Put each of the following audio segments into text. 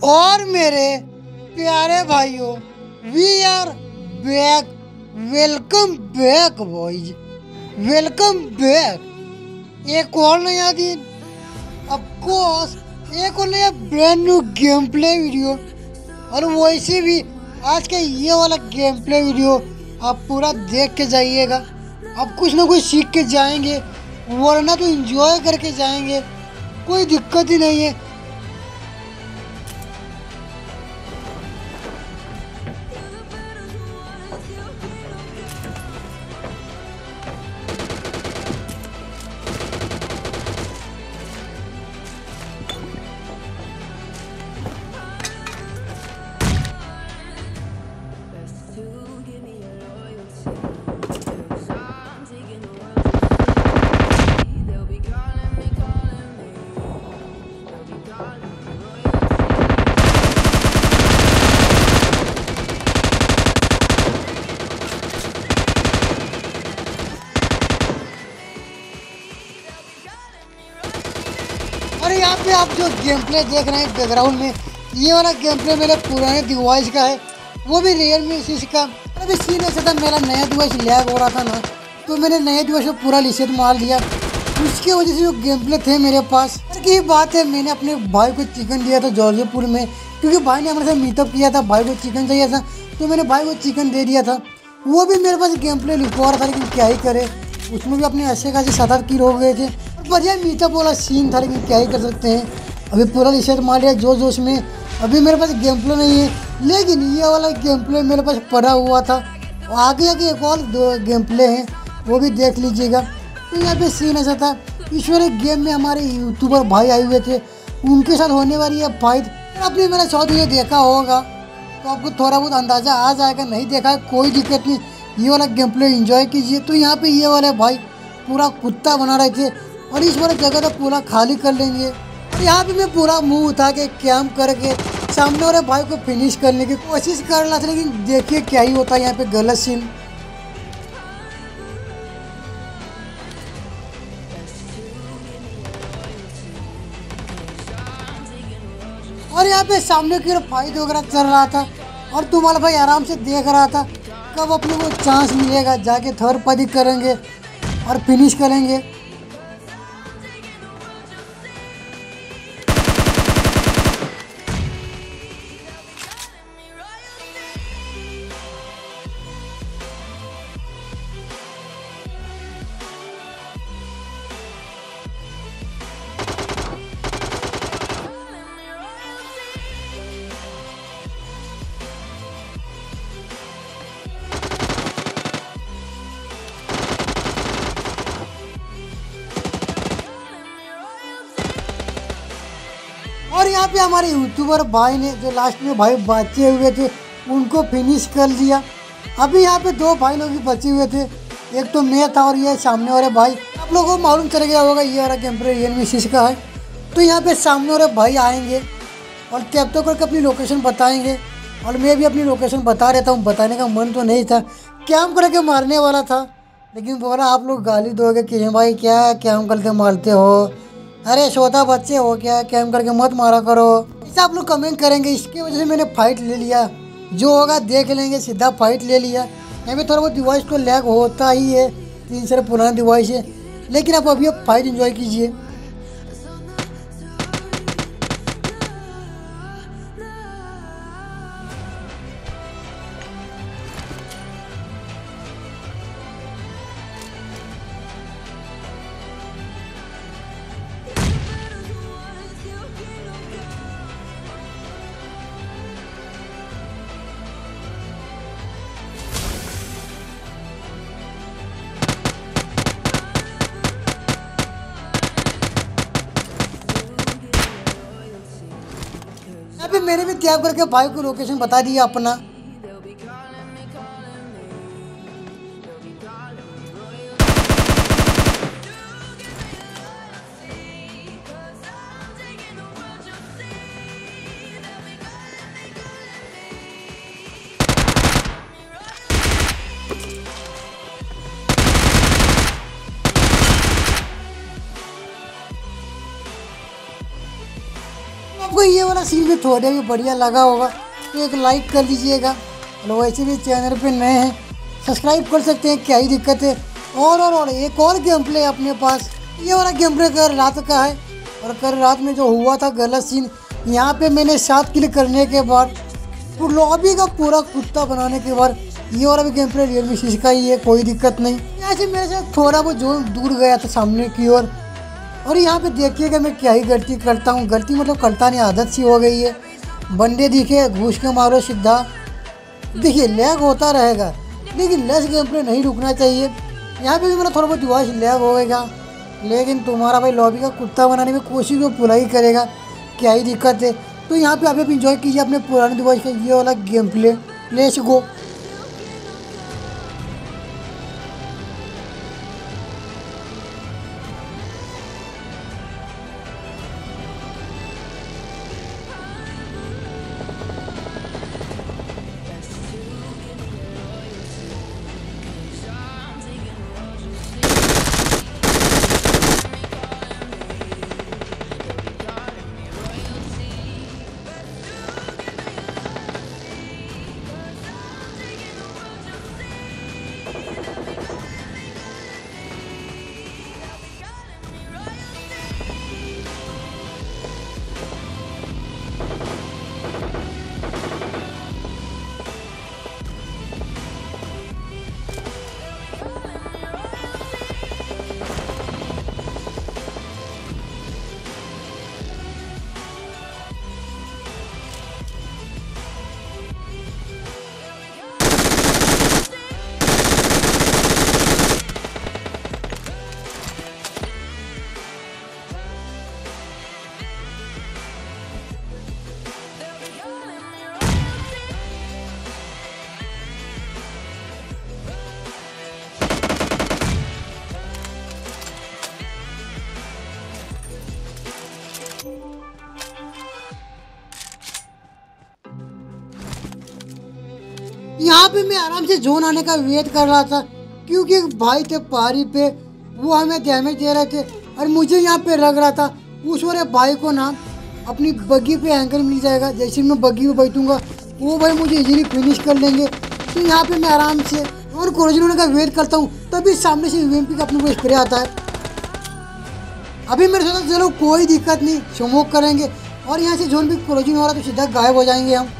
और मेरे प्यारे भाइयों, we are back. Welcome back boys, welcome back. एक और नया दिन, ऑफकोर्स एक और नया brand new game play video. और वैसे भी आज का ये वाला गेम प्ले वीडियो आप पूरा देख के जाइएगा। आप कुछ ना कुछ सीख के जाएंगे, वरना तो एंजॉय करके जाएंगे, कोई दिक्कत ही नहीं है। और यहाँ पे आप जो गेम प्ले देख रहे हैं बैकग्राउंड में, ये वाला गेम प्ले मेरे पुराने डिवाइस का है, वो भी Realme 6 का। अभी सीन ऐसा था, मेरा नया डिवाइस लैग हो रहा था ना, तो मैंने नए डिवाइस को पूरा रिसेट मार दिया। उसकी वजह से जो गेम प्ले थे मेरे पास की बात है, मैंने अपने भाई को चिकन दिया था जॉर्जियापुर में, क्योंकि भाई ने हमारे साथ मीटअप किया था, भाई को चिकन चाहिए था, तो मैंने भाई को चिकन दे दिया था। वो भी मेरे पास गेम प्ले लिखवा रहा था, लेकिन क्या ही करे, उसमें भी अपने ऐसे खासे 7-8 किल हो गए थे। बढ़िया मीटअप वाला सीन था, लेकिन क्या ही कर सकते हैं। अभी पूरा रिसेट मार लिया जोश जोश में। अभी मेरे पास गेम प्ले नहीं है, लेकिन ये वाला गेम प्ले मेरे पास पड़ा हुआ था। और आगे आगे एक और 2 गेम प्ले हैं, वो भी देख लीजिएगा। तो यहाँ पे सीन ऐसा था, इस वाले गेम में हमारे यूट्यूबर भाई आए हुए थे, उनके साथ होने वाली है फाइट। आपने मेरा शॉट ये देखा होगा तो आपको थोड़ा बहुत अंदाज़ा आ जाएगा, नहीं देखा है कोई दिक्कत नहीं, ये वाला गेम प्ले इन्जॉय कीजिए। तो यहाँ पे ये वाले भाई पूरा कुत्ता बना रहे थे, और इस वाले जगह तो पूरा खाली कर लेंगे। और यहाँ पे मैं पूरा मुंह उठा के कैम करके सामने वाले भाई को फिनिश करने की कोशिश कर रहा था, लेकिन देखिए क्या ही होता है यहाँ पे गलत सीन। और यहाँ पे सामने की ओर फाइट वगैरह चल रहा था, और तुम्हारा भाई आराम से देख रहा था कब अपने को चांस मिलेगा, जाके थर्ड पार्टी करेंगे और फिनिश करेंगे। और यहाँ पे हमारे यूट्यूबर भाई ने जो लास्ट में भाई बचे हुए थे, उनको फिनिश कर दिया। अभी यहाँ पे 2 भाई लोग बचे हुए थे, एक तो मैं था और ये सामने वाले भाई। आप लोगों को मालूम चल गया होगा ये वाला गेम प्ले Realme 6 का है। तो यहाँ पे सामने वाले भाई आएंगे और कैप्टो करके अपनी लोकेशन बताएंगे, और मैं भी अपनी लोकेशन बता रहता हूँ। बताने का मन तो नहीं था, कैम करके मारने वाला था, लेकिन बोला आप लोग गाली दोगे कि भाई क्या कैम करके मारते हो, अरे छोटा बच्चे हो क्या, कैम करके मत मारा करो, ऐसा आप लोग कमेंट करेंगे। इसकी वजह से मैंने फाइट ले लिया, जो होगा देख लेंगे, सीधा फाइट ले लिया। यहाँ पे थोड़ा बहुत डिवाइस को लैग होता ही है, 3 साल पुराना डिवाइस है, लेकिन आप अभी फाइट एंजॉय कीजिए। अभी मैंने भी कैब करके भाई को लोकेशन बता दिया अपना। आपको ये वाला सीन भी थोड़ा भी बढ़िया लगा होगा तो एक लाइक कर दीजिएगा। और वैसे भी चैनल पे नए हैं सब्सक्राइब कर सकते हैं, क्या ही दिक्कत है। और एक और गेम प्ले अपने पास, ये वाला गेम प्ले कल रात का है। और कल रात में जो हुआ था गलत सीन, यहाँ पे मैंने 7 किल करने के बाद तो लॉबी का पूरा कुत्ता बनाने के बाद ये वाला भी गेम प्ले रियलमी 6 का ही है, कोई दिक्कत नहीं। ऐसे मेरे से थोड़ा बहुत जो दूर गया था सामने की ओर। और यहाँ पे देखिएगा मैं क्या ही गलती करता हूँ, गलती मतलब करता नहीं, आदत सी हो गई है। बंदे दिखे घुस के मारो सीधा। देखिए लैग होता रहेगा लेकिन लेस गेम प्ले नहीं रुकना चाहिए। यहाँ पे भी मेरा थोड़ा बहुत डिवाइस लैग होएगा लेकिन तुम्हारा भाई लॉबी का कुत्ता बनाने में कोशिश तो पूरा ही करेगा, क्या ही दिक्कत है। तो यहाँ पे आप इंजॉय कीजिए अपने पुराने डिवाइस का ये वाला गेम प्ले। Let's go. यहाँ पे मैं आराम से जोन आने का वेट कर रहा था क्योंकि भाई थे पारी पे, वो हमें डैमेज दे रहे थे और मुझे यहाँ पे लग रहा था उस वाले भाई को ना अपनी बग्गी पे एंकर मिल जाएगा। जैसे मैं बग्गी पे बैठूंगा वो भाई मुझे इजीली फिनिश कर लेंगे। तो यहाँ पे मैं आराम से और कोरोजन होने का वेट करता हूँ, तभी सामने से यूएमपी का अपने को स्प्रे आता है। अभी मेरे सोचा चलो कोई दिक्कत नहीं, स्मोक करेंगे और यहाँ से जोन भी कोरोजन हो रहा तो सीधा गायब हो जाएंगे हम।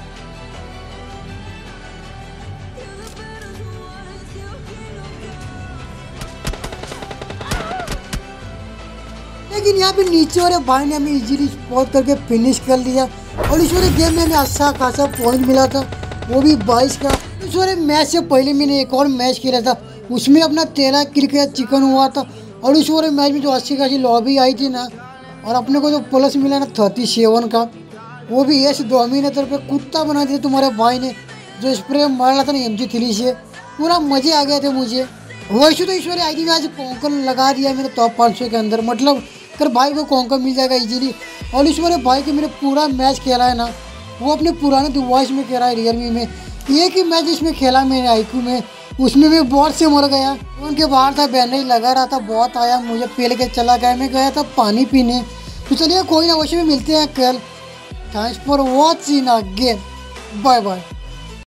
लेकिन यहाँ पे नीचे वाले भाई ने हमें इजीली स्पॉट करके फिनिश कर लिया। और इस वाले गेम में हमें अच्छा खासा पॉइंट मिला था, वो भी 22 का। इस वाले मैच से पहले मैंने एक और मैच खेला था, उसमें अपना 13 किल का चिकन हुआ था। और उस वाले मैच में जो अच्छी खासी लॉबी आई थी ना, और अपने को जो प्लस मिला ना 37 का, वो भी एस डोमिनेटर पे कुत्ता बना दिया तुम्हारे भाई ने। जो स्प्रे मार रहा था ना MG3 से, पूरा मज़े आ गए थे मुझे। वैसे तो ईश्वरी आईडी में आज कॉन्कर लगा दिया मैंने टॉप 500 के अंदर, मतलब कर भाई को कॉन्कर मिल जाएगा इजीली। और ईश्वरी भाई के मैंने पूरा मैच खेला है ना, वो अपने पुराने डिवाइस में खेला है रियलमी में। एक ही मैच इसमें खेला मैंने आईक्यू में, उसमें मैं बहुत से मर गया। उनके बाहर था बैनर लगा रहा था, बहुत आया मुझे पेल के चला गया। मैं गया था पानी पीने। तो चलिए कोई ना, वैसे भी मिलते हैं कल। Thanks for watching again, bye bye.